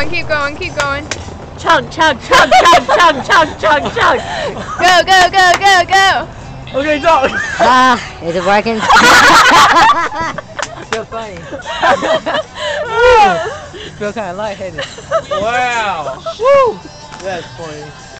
going, keep going, keep going. Chug, chug, chug, chug, chug, chug, chug, chug. Go, go, go, go, go. Okay, dog. Is it working? Feel funny. Feel kind of lightheaded. Wow. Woo! That's funny.